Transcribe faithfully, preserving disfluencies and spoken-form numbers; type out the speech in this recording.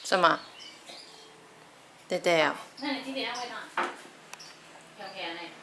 什么？对对哦。 那你今天安慰他，要给安内。